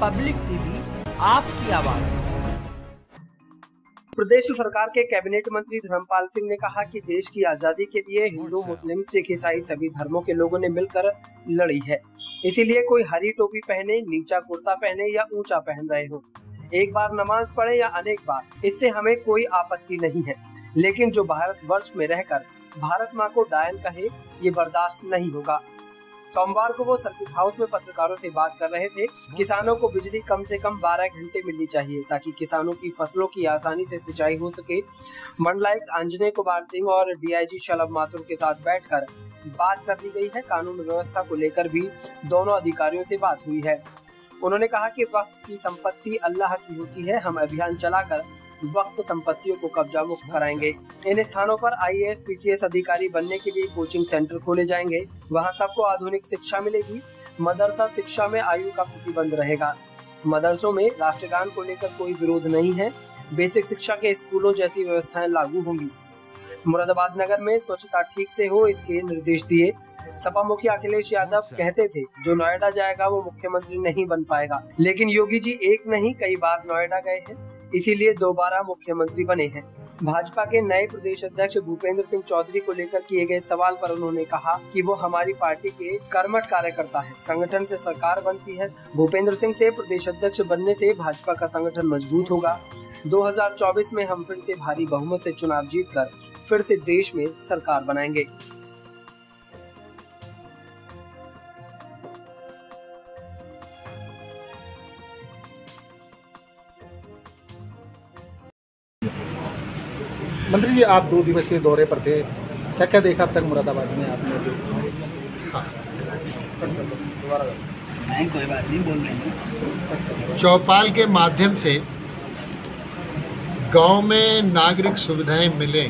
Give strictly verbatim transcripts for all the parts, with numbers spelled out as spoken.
Public TV आपकी आवाज। प्रदेश सरकार के कैबिनेट मंत्री धर्मपाल सिंह ने कहा कि देश की आजादी के लिए हिंदू, मुस्लिम, सिख, ईसाई सभी धर्मों के लोगों ने मिलकर लड़ी है। इसीलिए कोई हरी टोपी पहने, नीचा कुर्ता पहने या ऊंचा पहन रहे हो, एक बार नमाज पढ़े या अनेक बार, इससे हमें कोई आपत्ति नहीं है। लेकिन जो भारत वर्ष में रहकर भारत माँ को डायन कहे, ये बर्दाश्त नहीं होगा। सोमवार को वो सर्किट हाउस में पत्रकारों से बात कर रहे थे। किसानों को बिजली कम से कम बारह घंटे मिलनी चाहिए ताकि किसानों की फसलों की आसानी से सिंचाई हो सके। मंडलायुक्त आंजनेय कुमार सिंह और डीआईजी शलभ माथुर के साथ बैठकर बात कर ली गई है। कानून व्यवस्था को लेकर भी दोनों अधिकारियों से बात हुई है। उन्होंने कहा कि वक्फ की संपत्ति अल्लाह की होती है। हम अभियान चलाकर वक्फ संपत्तियों को कब्जा मुक्त कराएंगे। इन स्थानों पर आईएएस, पीसीएस अधिकारी बनने के लिए कोचिंग सेंटर खोले जाएंगे। वहां सबको आधुनिक शिक्षा मिलेगी। मदरसा शिक्षा में आयु का प्रतिबंध रहेगा। मदरसों में राष्ट्रगान को लेकर कोई विरोध नहीं है। बेसिक शिक्षा के स्कूलों जैसी व्यवस्थाएं लागू होंगी। मुरादाबाद नगर में स्वच्छता ठीक से हो, इसके निर्देश दिए। सपा मुखिया अखिलेश यादव कहते थे, जो नोएडा जाएगा वो मुख्यमंत्री नहीं बन पाएगा। लेकिन योगी जी एक नहीं कई बार नोएडा गए हैं, इसीलिए दोबारा मुख्यमंत्री बने हैं। भाजपा के नए प्रदेश अध्यक्ष भूपेंद्र सिंह चौधरी को लेकर किए गए सवाल पर उन्होंने कहा कि वो हमारी पार्टी के कर्मठ कार्यकर्ता हैं। संगठन से सरकार बनती है। भूपेंद्र सिंह से प्रदेश अध्यक्ष बनने से भाजपा का संगठन मजबूत होगा। दो हज़ार चौबीस में हम फिर से भारी बहुमत से चुनाव जीतकर फिर से देश में सरकार बनाएंगे। मंत्री जी, आप दो दिवसीय दौरे पर थे, क्या क्या देखा अब तक मुरादाबाद में आपने? हाँ। नहीं, कोई बात नहीं, बोल रही हूँ। चौपाल के माध्यम से गांव में नागरिक सुविधाएं मिलें।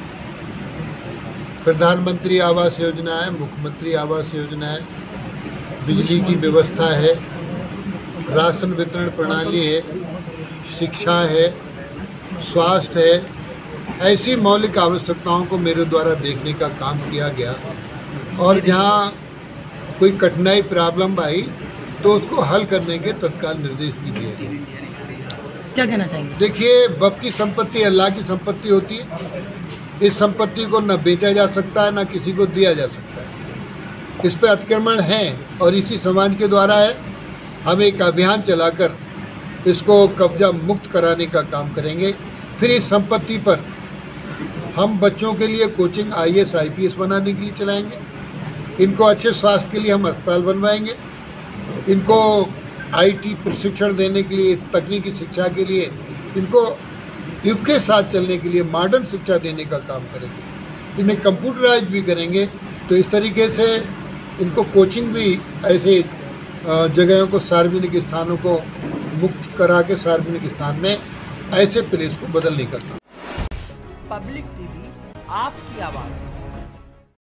प्रधानमंत्री आवास योजना है, मुख्यमंत्री आवास योजना है, बिजली की व्यवस्था है, राशन वितरण प्रणाली है, शिक्षा है, स्वास्थ्य है। ऐसी मौलिक आवश्यकताओं को मेरे द्वारा देखने का काम किया गया और जहां कोई कठिनाई प्रॉब्लम आई तो उसको हल करने के तत्काल निर्देश भी दिए गए। क्या कहना चाहेंगे? देखिए, वक्फ की संपत्ति अल्लाह की संपत्ति होती है। इस संपत्ति को न बेचा जा सकता है, न किसी को दिया जा सकता है। इस पर अतिक्रमण है और इसी समाज के द्वारा है। हम एक अभियान चलाकर इसको कब्जा मुक्त कराने का काम करेंगे। फिर इस संपत्ति पर हम बच्चों के लिए कोचिंग आईएएस आईपीएस बनाने के लिए चलाएंगे। इनको अच्छे स्वास्थ्य के लिए हम अस्पताल बनवाएंगे। इनको आईटी प्रशिक्षण देने के लिए, तकनीकी शिक्षा के लिए, इनको युग के साथ चलने के लिए मॉडर्न शिक्षा देने का काम करेंगे। इन्हें कंप्यूटराइज भी करेंगे। तो इस तरीके से इनको कोचिंग भी ऐसे जगहों को, सार्वजनिक स्थानों को मुक्त करा के सार्वजनिक स्थान में ऐसे प्लेस को बदल नहीं करता। पब्लिक टीवी आपकी आवाज।